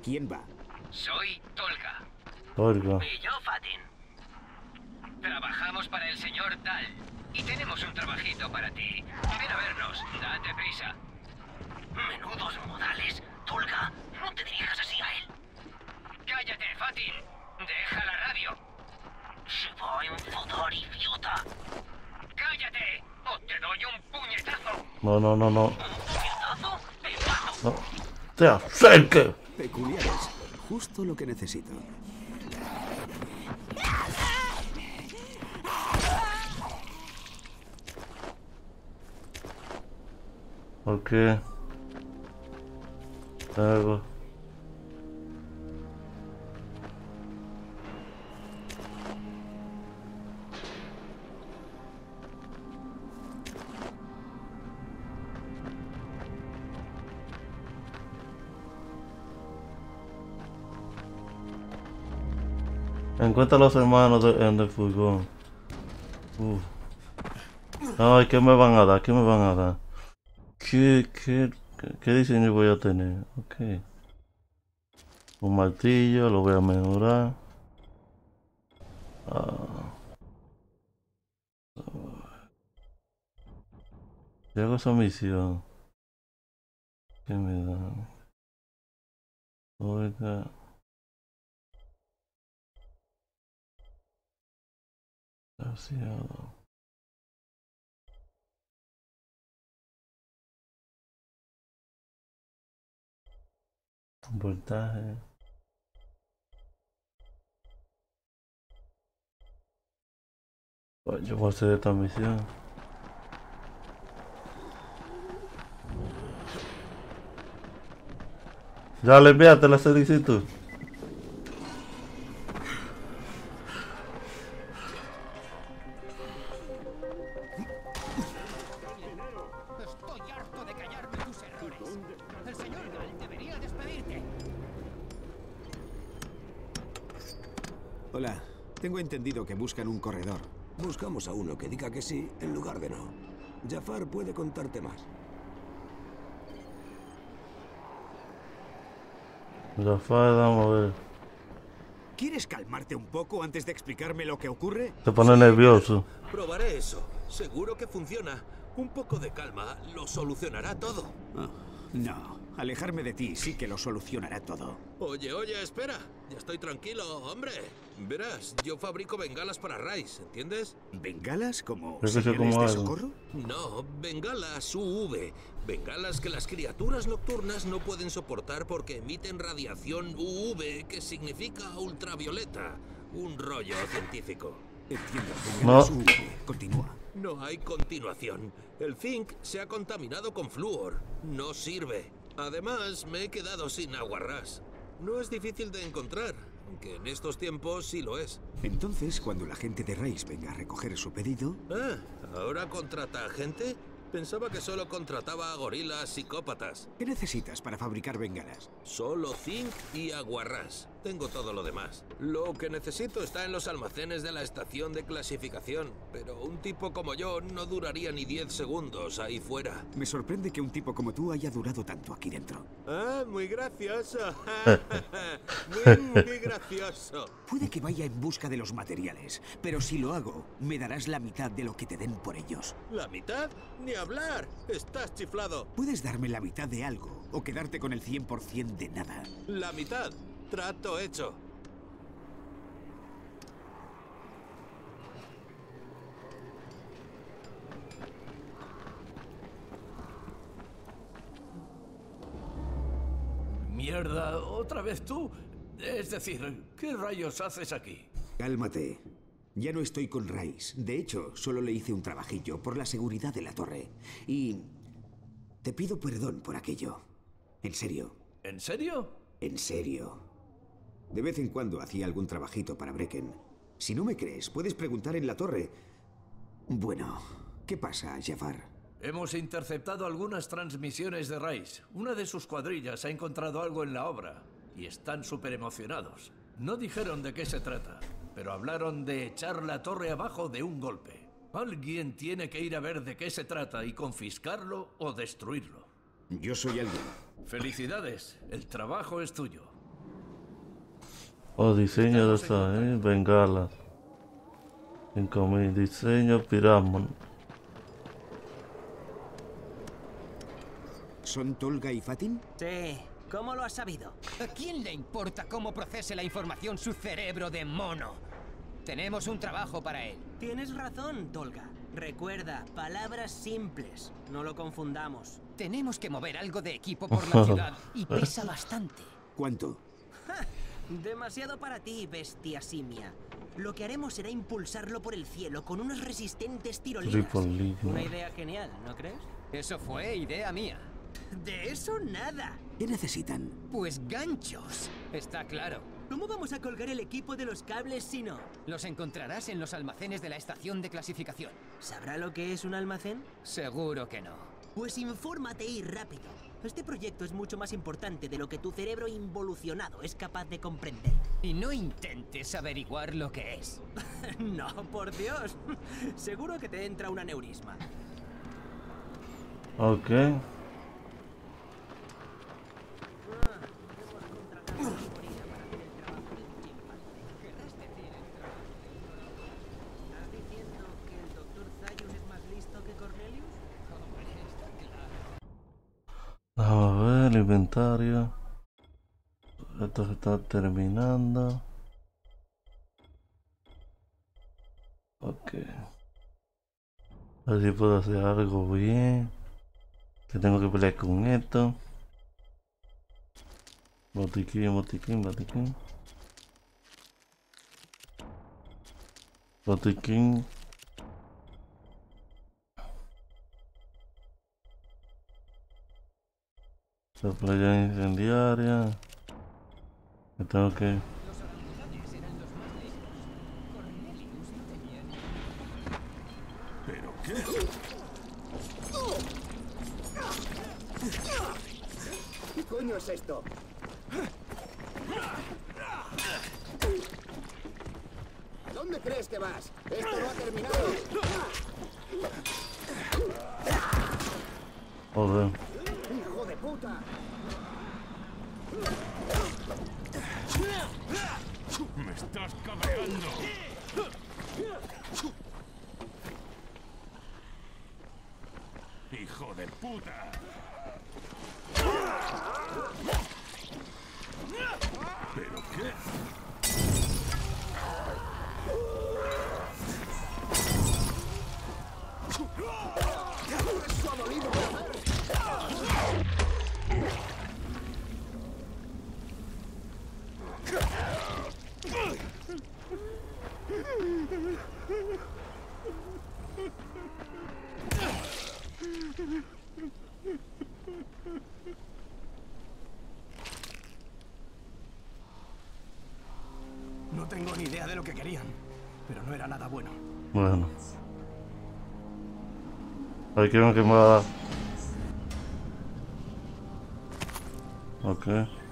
¿Quién va? Soy Tolga. Tolga. Y yo, Fatin. Trabajamos para el señor Tal. Y tenemos un trabajito para ti. Ven a vernos. Date prisa. Menudos modales. Tolga, no te dirijas así a él. Cállate, Fatin. Deja la radio. Se va a enfadar, idiota. Cállate, o te doy un puñetazo. No, no, no, no. ¿Un puñetazo? Te mato. No. ¡Te acerque! Peculiares. Justo lo que necesito. ¿Por qué? Algo. Encuentra a los hermanos en el furgón. Ay, ¿qué me van a dar? ¿Qué me van a dar? ¿Qué diseño voy a tener? Ok. Un martillo, lo voy a mejorar. Si hago esa misión, ¿qué me da? Oiga. Demasiado. Voltaje. Yo voy a hacer esta misión. Ya le enviaste la solicitud. Estoy harto de callarme tus errores. El señor Gal debería despedirte. Hola. Tengo entendido que buscan un corredor. Buscamos a uno que diga que sí en lugar de no. Jafar puede contarte más. Jafar, vamos a ver. ¿Quieres calmarte un poco antes de explicarme lo que ocurre? Se pone nervioso. Probaré eso. Seguro que funciona. Un poco de calma lo solucionará todo. Oh, no. Alejarme de ti sí que lo solucionará todo. Oye, espera. Ya estoy tranquilo, hombre. Verás, yo fabrico bengalas para Rise, ¿entiendes? ¿Bengalas como Creo que sé señales cómo de hago. socorro? No, bengalas UV. Bengalas que las criaturas nocturnas no pueden soportar porque emiten radiación UV, que significa ultravioleta. Un rollo científico. Entiendo. No. Bengalas UV. Continúa. No hay continuación. El zinc se ha contaminado con flúor. No sirve. Además, me he quedado sin aguarrás. No es difícil de encontrar, aunque en estos tiempos sí lo es. Entonces, cuando la gente de Rise venga a recoger su pedido... Ah, ¿ahora contrata a gente? Pensaba que solo contrataba a gorilas psicópatas. ¿Qué necesitas para fabricar bengalas? Solo zinc y aguarrás. Tengo todo lo demás. Lo que necesito está en los almacenes de la estación de clasificación, pero un tipo como yo no duraría ni 10 segundos ahí fuera. Me sorprende que un tipo como tú haya durado tanto aquí dentro. Ah, muy gracioso. muy gracioso. Puede que vaya en busca de los materiales, pero si lo hago, me darás la mitad de lo que te den por ellos. ¿La mitad? Ni hablar. Estás chiflado. Puedes darme la mitad de algo o quedarte con el 100% de nada. La mitad. Trato hecho. Mierda, ¿otra vez tú? Es decir, ¿qué rayos haces aquí? Cálmate. Ya no estoy con Rise. De hecho, solo le hice un trabajillo por la seguridad de la torre. Y... te pido perdón por aquello. En serio. ¿En serio? En serio. De vez en cuando hacía algún trabajito para Brecken. Si no me crees, puedes preguntar en la torre. Bueno, ¿qué pasa, Jafar? Hemos interceptado algunas transmisiones de Rise. Una de sus cuadrillas ha encontrado algo en la obra. Y están súper emocionados. No dijeron de qué se trata, pero hablaron de echar la torre abajo de un golpe. Alguien tiene que ir a ver de qué se trata y confiscarlo o destruirlo. Yo soy alguien. Felicidades, el trabajo es tuyo. Oh, diseño de esa, bengalas. 5000. Diseño Piramon. ¿Son Tolga y Fatin? Sí. ¿Cómo lo has sabido? ¿A quién le importa cómo procese la información su cerebro de mono? Tenemos un trabajo para él. Tienes razón, Tolga. Recuerda, palabras simples. No lo confundamos. Tenemos que mover algo de equipo por la ciudad y pesa bastante. ¿Cuánto? Demasiado para ti, bestia simia. Lo que haremos será impulsarlo por el cielo con unos resistentes tirolinas. Tripolino. Una idea genial, ¿no crees? Eso fue idea mía. De eso nada. ¿Qué necesitan? Pues ganchos. Está claro. ¿Cómo vamos a colgar el equipo de los cables si no? Los encontrarás en los almacenes de la estación de clasificación. ¿Sabrá lo que es un almacén? Seguro que no. Pues infórmate y rápido. Este proyecto es mucho más importante de lo que tu cerebro involucionado es capaz de comprender. Y no intentes averiguar lo que es. No, por Dios. Seguro que te entra un aneurisma. Ok. ¿Estás diciendo que el Dr. Zayus es más listo que Cornelius? Vamos a ver el inventario. Esto se está terminando. Ok. A ver si puedo hacer algo bien. Que tengo que pelear con esto. Botiquín, botiquín, botiquín. Botiquín. La playa incendiaria. Que tengo que... ¿Pero qué? ¿Qué coño es esto? ¿Dónde crees que vas? Esto no ha terminado. Joder. ¡Hijo de puta! ¡Me estás cabreando! ¡Hijo de puta! ¿Pero qué? ¡Eso ha dolido! No tengo ni idea de lo que querían, pero no era nada bueno. Bueno. Ahí quiero que me va a dar. Ok.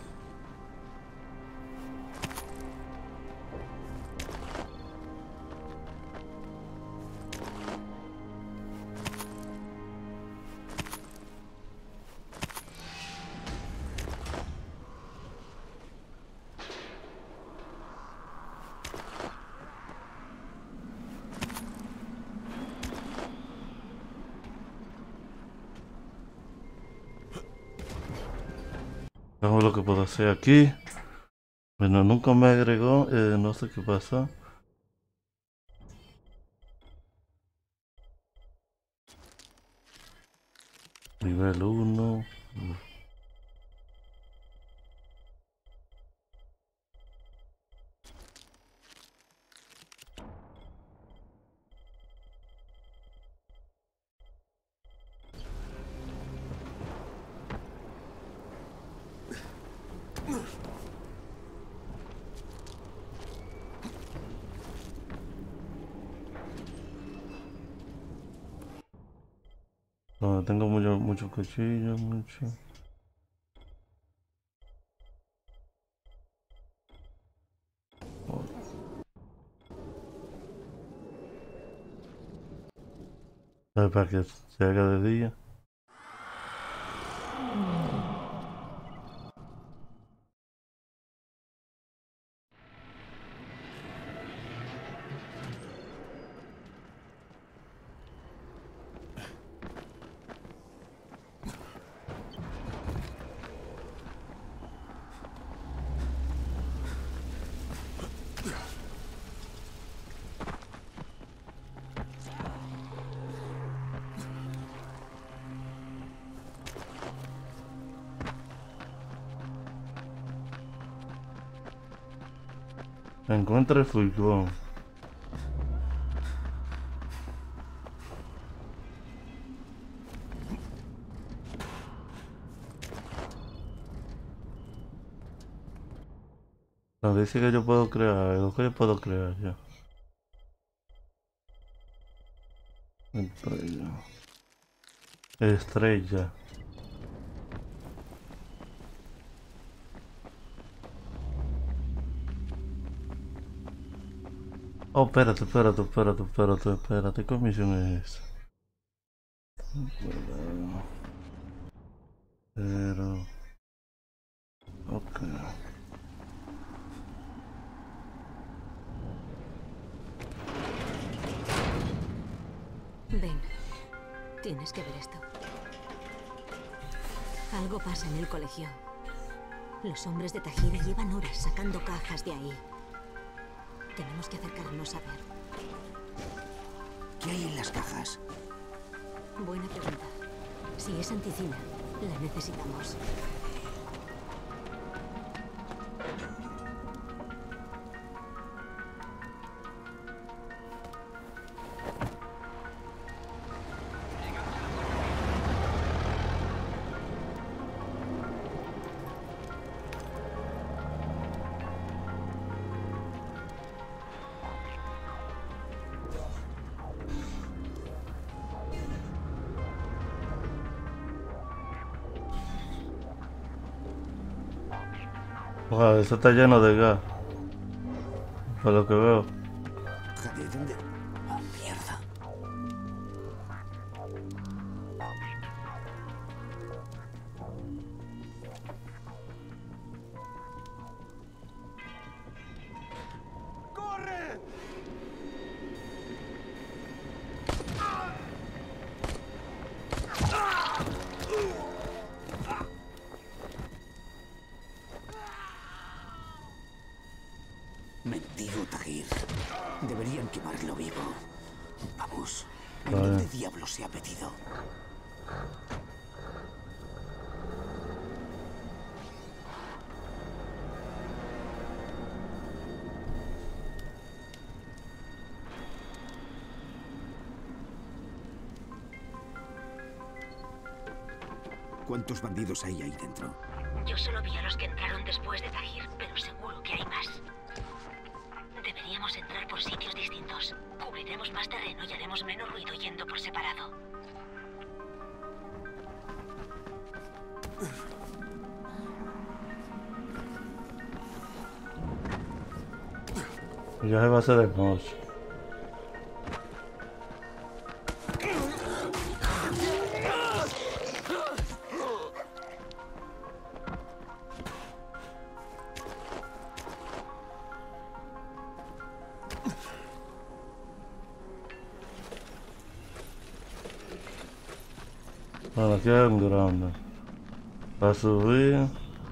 Veamos lo que puedo hacer aquí. Bueno, nunca me agregó, no sé qué pasa. Nivel 1. No, tengo muchos cuchillos, mucho. Para que se haga de día. Encuentra el furgón. Nos dice que yo puedo crear algo. ¿Qué yo puedo crear ya? Estrella. Estrella. Oh, espérate. ¿Qué misión es esa? Pero... Ok. Ven, tienes que ver esto. Algo pasa en el colegio. Los hombres de Tahir llevan horas sacando cajas de ahí. Tenemos que acercarnos a ver. ¿Qué hay en las cajas? Buena pregunta. Si es anticina, la necesitamos. Wow, eso está lleno de gas. Por lo que veo. ¿De dónde? Oh, mierda. ¡Corre! Mendigo Tahir. Deberían quemarlo vivo. Vamos. ¿En Vale. dónde diablos se ha metido? ¿Cuántos bandidos hay ahí dentro? Yo solo vi a los que entraron después de Tahir, pero seguro que hay más. Deberíamos entrar por sitios distintos. Cubriremos más terreno y haremos menos ruido yendo por separado. Ya se va a hacer de noche. Bueno, aquí hay un grande. Para subir.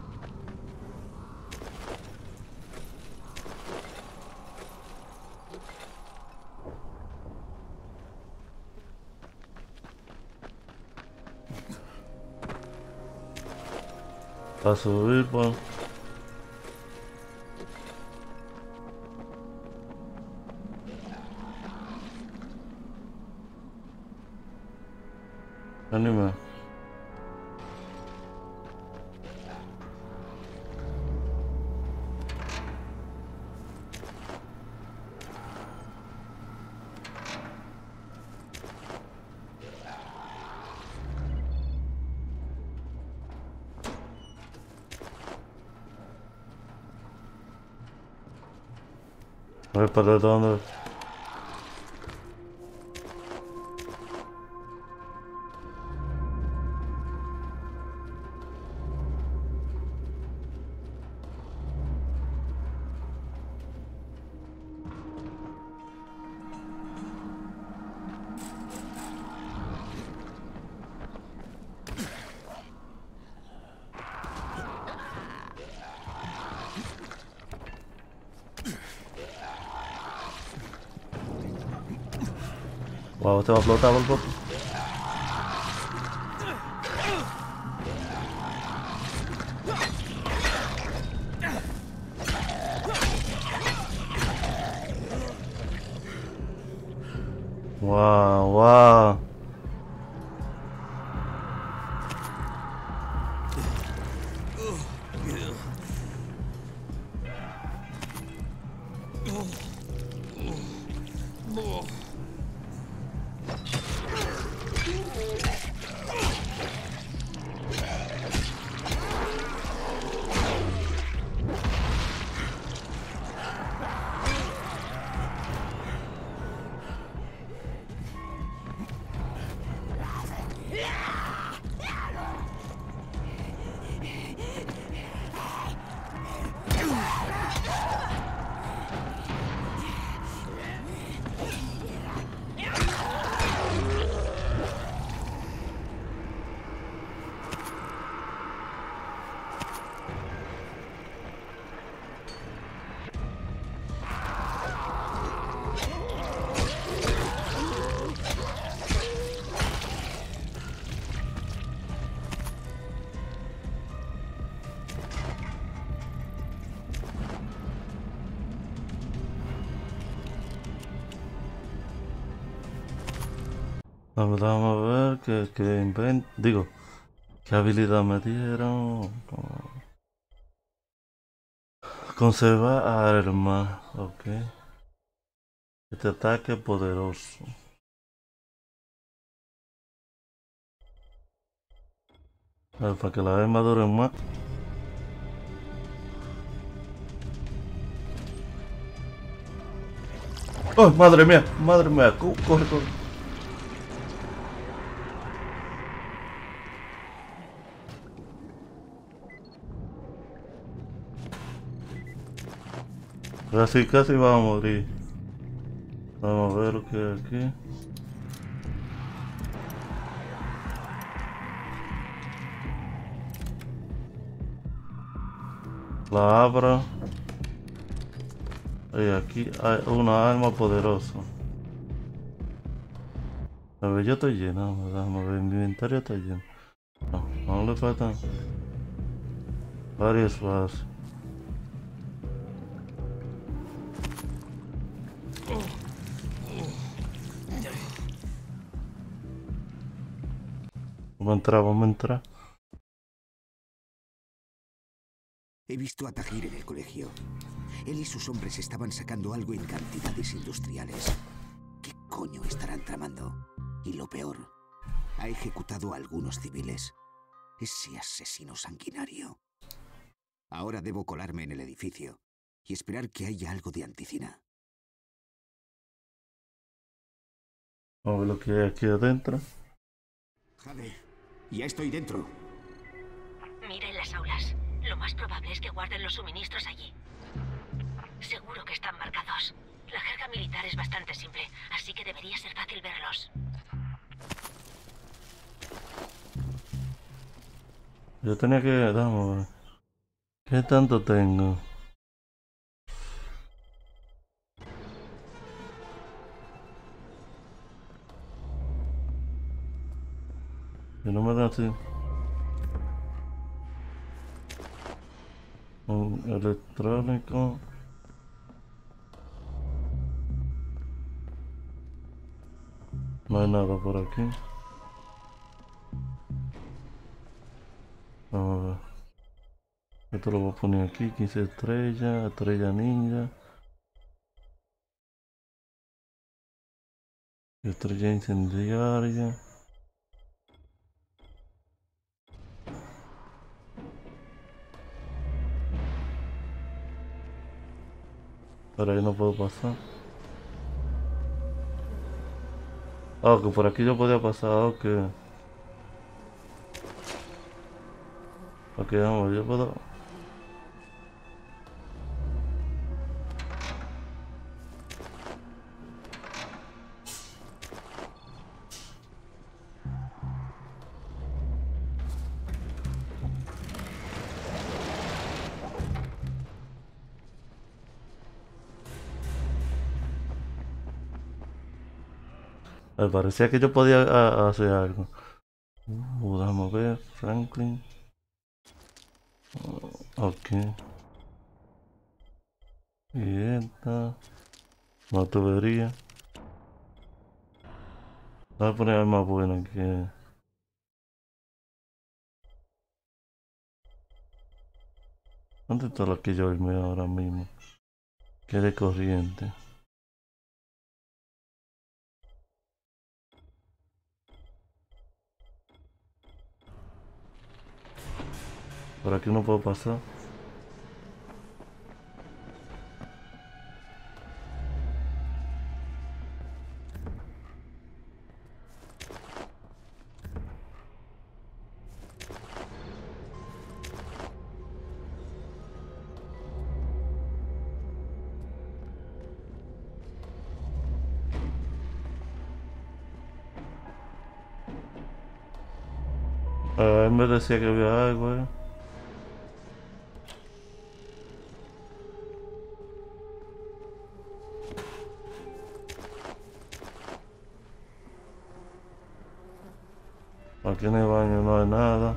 Para subir, pues. Anime. A ver para dónde. Wow, te va a explotar, Volpo. Wow, wow. Vamos a ver qué invento. Digo, qué habilidad me dieron. Conservar arma. Ok. Este ataque poderoso. A ver, para que la arma dure más. ¡Oh, madre mía! ¡Madre mía! ¡Corre, corre! Casi va a morir. Vamos a ver lo que hay aquí. La abro. Y aquí hay una arma poderosa. A ver, yo estoy lleno, vamos a ver, mi inventario está lleno. No le faltan varios espacios. Vamos a entrar. He visto a Tahir en el colegio. Él y sus hombres estaban sacando algo en cantidades industriales. ¿Qué coño estarán tramando? Y lo peor, ha ejecutado a algunos civiles. Ese asesino sanguinario. Ahora debo colarme en el edificio y esperar que haya algo de anticina. Vamos a ver lo que hay aquí adentro. Jade, ya estoy dentro. Mira en las aulas. Lo más probable es que guarden los suministros allí. Seguro que están marcados. La jerga militar es bastante simple, así que debería ser fácil verlos. Yo tenía que... Vamos a ver. ¿Qué tanto tengo? Que no me da así. Un electrónico. No hay nada por aquí. Vamos a ver. Esto lo voy a poner aquí. 15 estrellas. Estrella ninja. Estrella incendiaria. Por ahí no puedo pasar. Ah, que por aquí yo podía pasar, ok. Ok, vamos, yo puedo... Me parecía que yo podía hacer algo. Vamos a ver, Franklin. Ok. Y esta. Una tubería. Voy a poner más buena que... ¿Dónde está la que yo armé ahora mismo? Que de corriente. Por aquí no puedo pasar. Él me decía que había algo, Aquí en el baño no hay nada.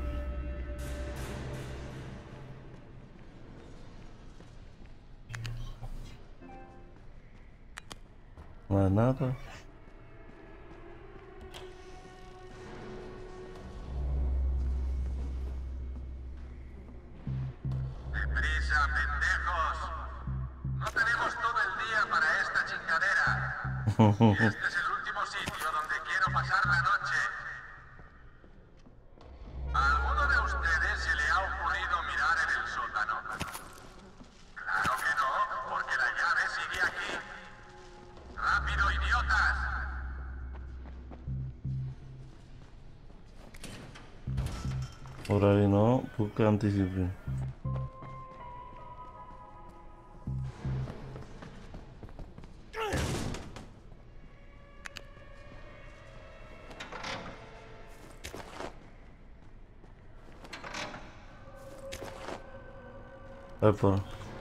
No hay nada. ¡Deprisa, pendejos! No tenemos todo el día para esta chingadera. Este es el último sitio donde quiero pasar la noche. ¿A alguno de ustedes se le ha ocurrido mirar en el sótano? Claro que no, porque la llave sigue aquí. ¡Rápido, idiotas! Por ahí no, porque anticipé. Epa.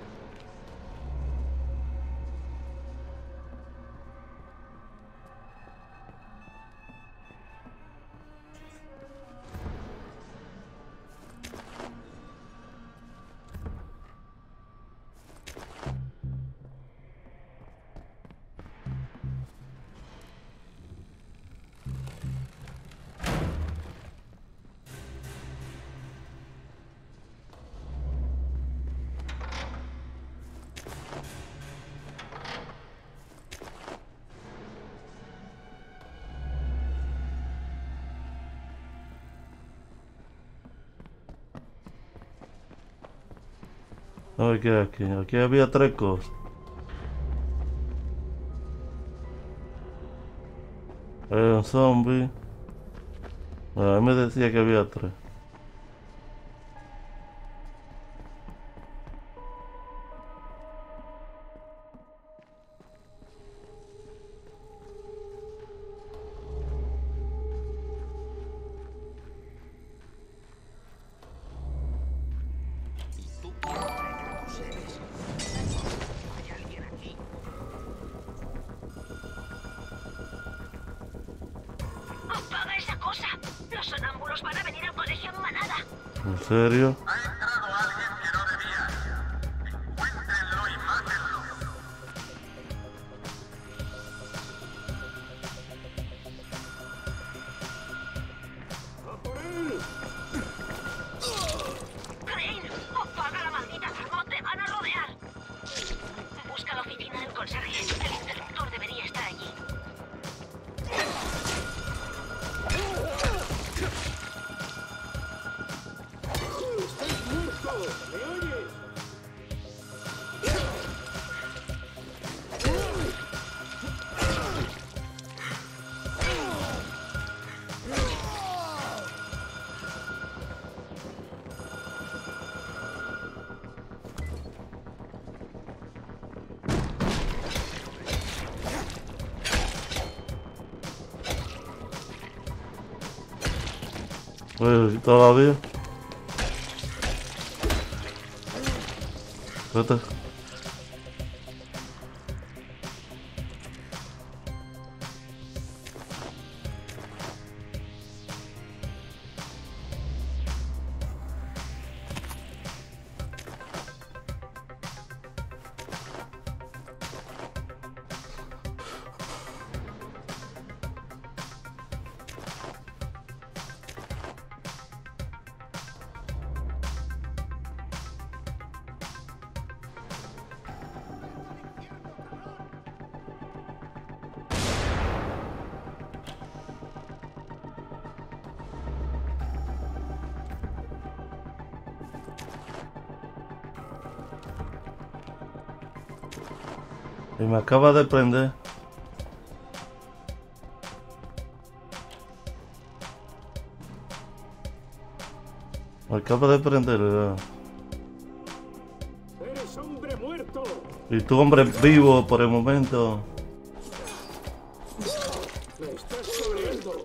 A ver qué hay aquí. Aquí había tres cosas. Hay un zombie. A mí me decía que había tres. ¡Apaga esa cosa! Los sonámbulos van a venir al colegio en manada. ¿En serio? Ha entrado alguien que no debía. Encuéntrenlo y mátenlo. ¡Crane! ¡Apaga la maldita! ¡No te van a rodear! Busca la oficina del conserje. El interruptor debería estar allí. Todavía. Vete. Y me acaba de prender. Me acaba de prender, ¿verdad? ¡Eres hombre muerto! Y tú, hombre vivo por el momento. ¡Me estás corriendo!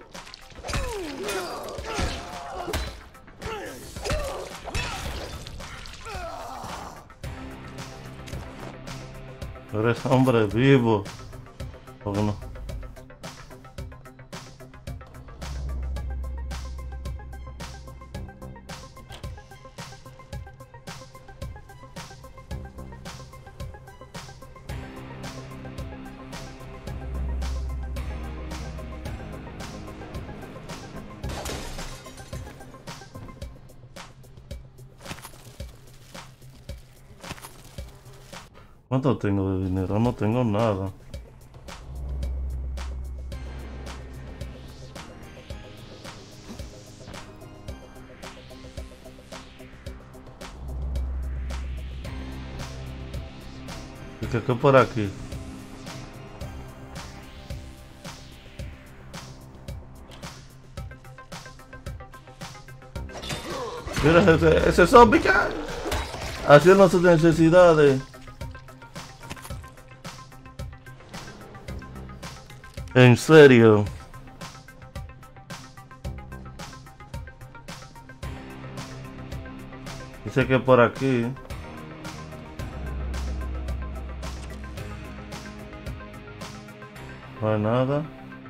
Eres hombre vivo. ¿O no? ¿Cuánto tengo de dinero? No tengo nada. ¿Y qué por aquí? Mira ese zombie haciendo sus necesidades. En serio. Dice que por aquí. No hay nada.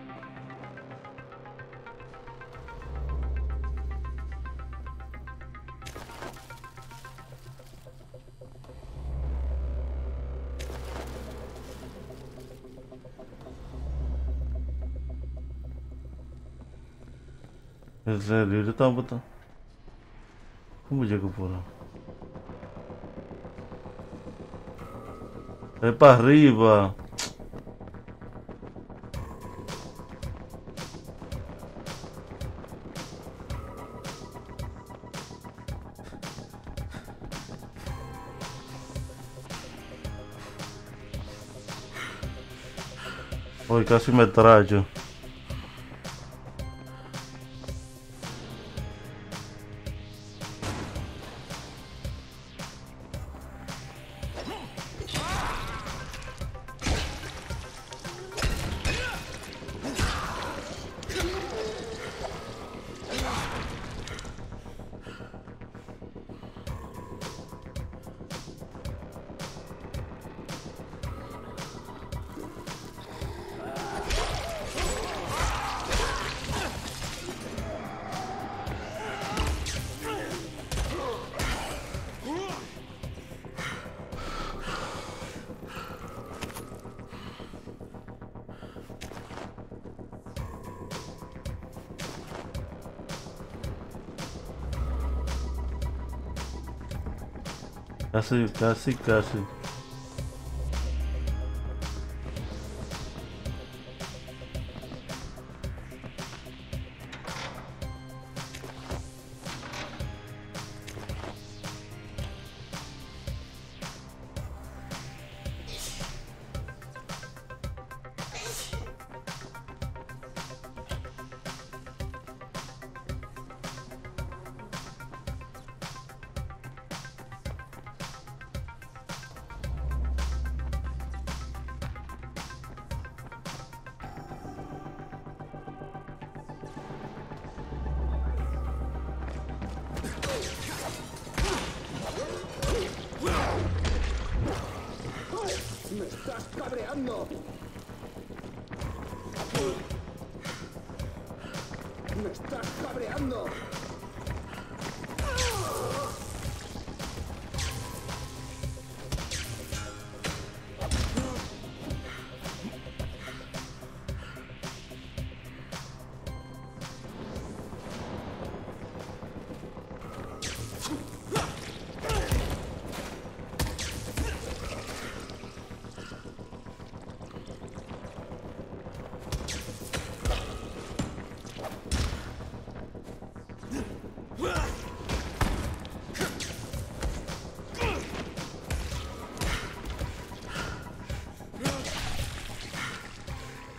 En serio, yo estaba botando. ¿Cómo llego por ahí? Es para arriba. Hoy casi me trayo. Casi. ¡Me estás cabreando! ¡Me estás cabreando!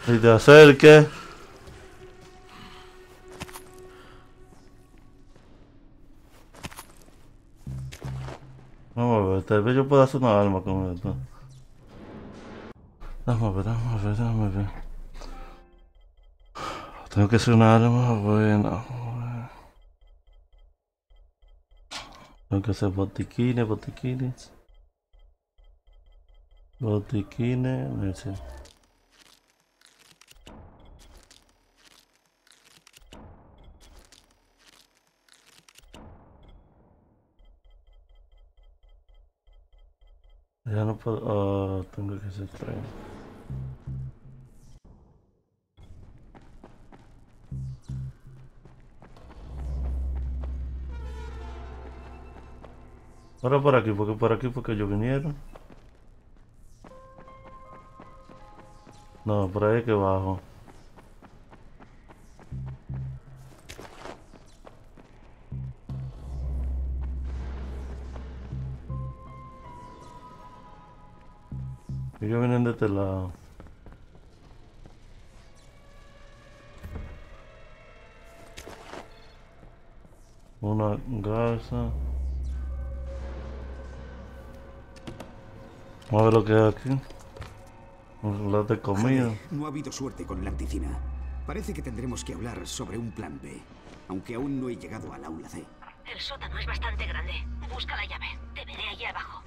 Y te acerques. Vamos a ver, tal vez yo pueda hacer una arma con esto. Déjame ver. Tengo que hacer una arma buena. Tengo que hacer botiquines. Ese. Ya no puedo. Tengo que hacer tren. Ahora por aquí porque ellos vinieron. No, por ahí que bajo. Ellos vienen de este lado. Una garza. Vamos a ver lo que hay aquí. Un plato de comida. Joder, no ha habido suerte con la anticina. Parece que tendremos que hablar sobre un plan B, aunque aún no he llegado al aula C. El sótano es bastante grande. Busca la llave. Te veré allí abajo.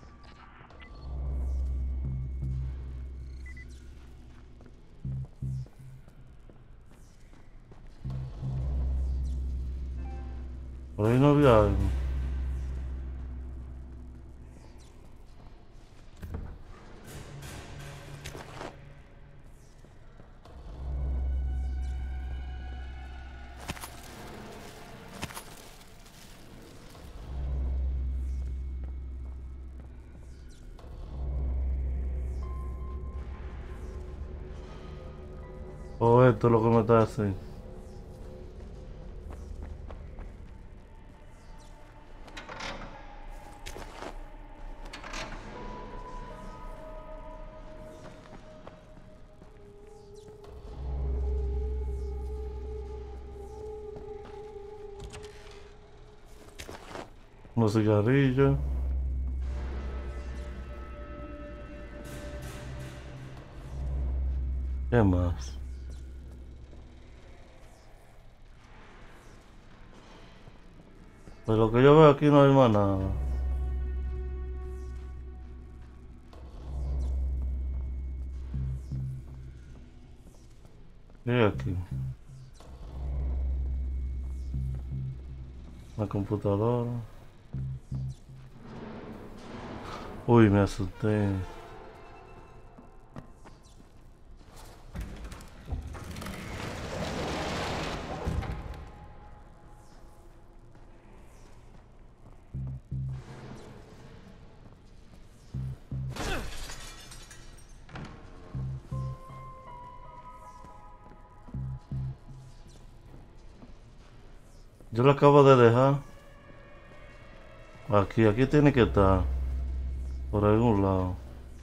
Por ahí no había algo. Oh, esto es lo que me está haciendo. Unos cigarrillos. ¿Qué más? Pues lo que yo veo aquí no hay más nada. ¿Qué hay aquí? La computadora. Uy, me asusté. Yo lo acabo de dejar. Aquí tiene que estar. Por algún lado.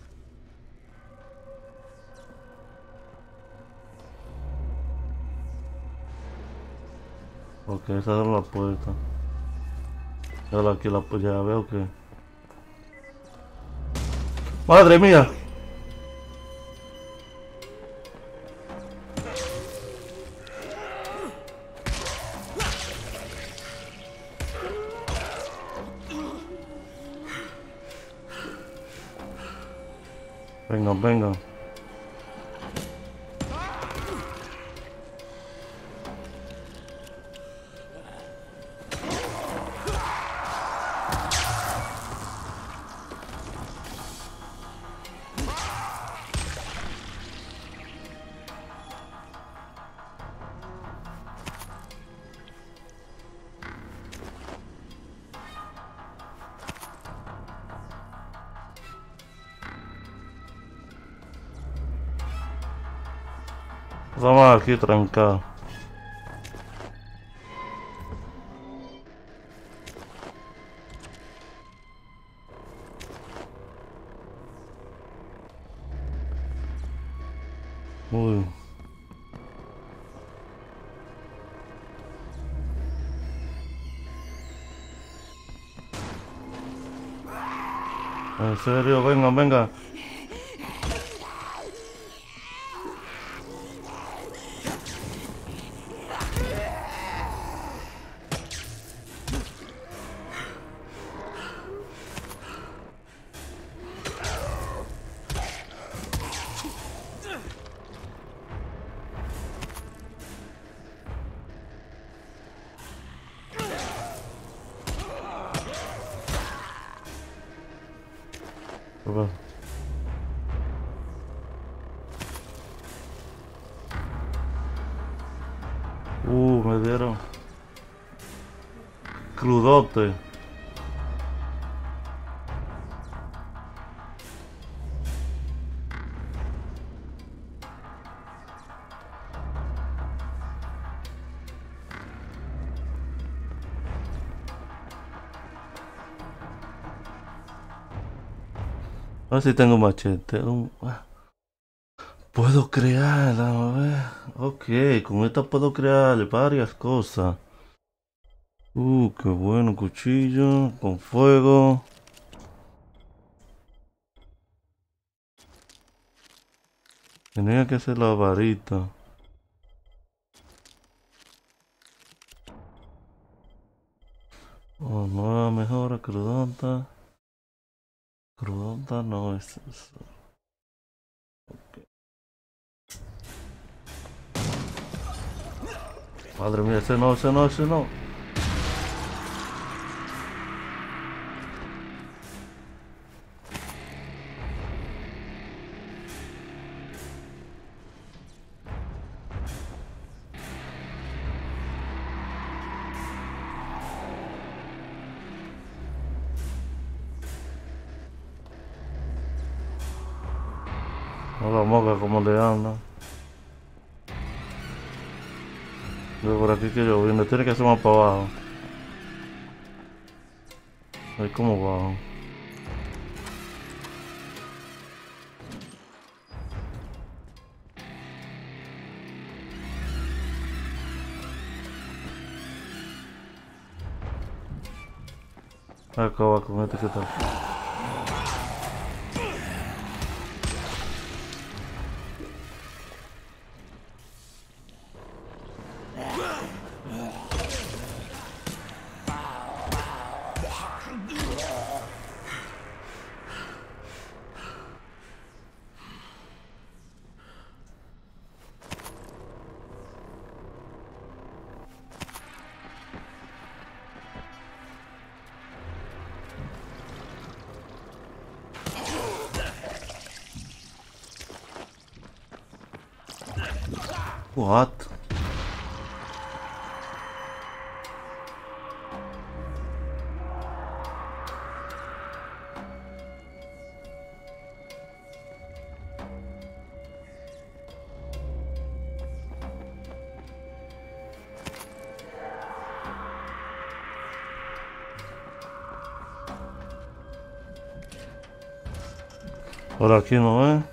Ok, esa es la puerta. Ahora aquí ya veo que... ¡Madre mía! Venga. Estamos aquí trancados. Uy. En serio, venga, venga. Me dieron crudote. A ver si tengo machete. Puedo crear, a ver. Ok, con esta puedo crear varias cosas. Qué bueno, cuchillo con fuego. Tenía que hacer la varita. Oh, nueva mejora, crudonta. Crudonta no es eso. Okay. Madre mía, ese no, ese no, ese no. Hola moca, ¿cómo le anda? Yo por aquí que yo viendo, tiene que ser más para abajo. Ahí como bajo. Acaba con este que tal. What? Por aquí no es.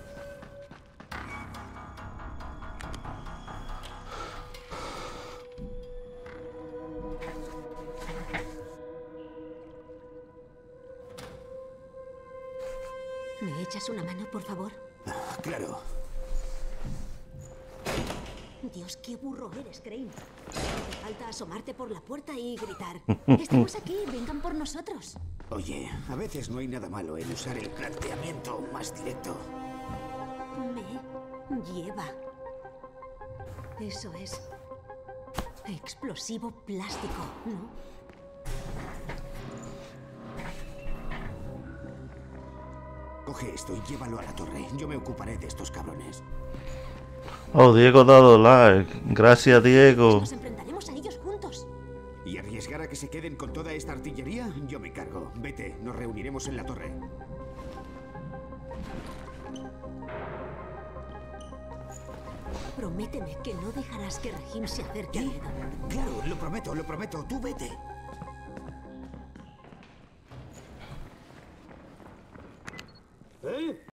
¿Me echas una mano, por favor? Claro. Dios, qué burro eres, Crane. Te falta asomarte por la puerta y gritar. Estamos aquí, vengan por nosotros. Oye, a veces no hay nada malo en usar el planteamiento más directo. Me lleva. Eso es explosivo plástico, ¿no? Coge esto y llévalo a la torre. Yo me ocuparé de estos cabrones. Oh, Diego ha dado like. Gracias, Diego. Nos enfrentaremos a ellos juntos. ¿Y arriesgar a que se queden con toda esta artillería? Yo me encargo. Vete, nos reuniremos en la torre. Prométeme que no dejarás que Rahim se acerque a Edo. Claro, lo prometo. Tú vete. ¿Eh?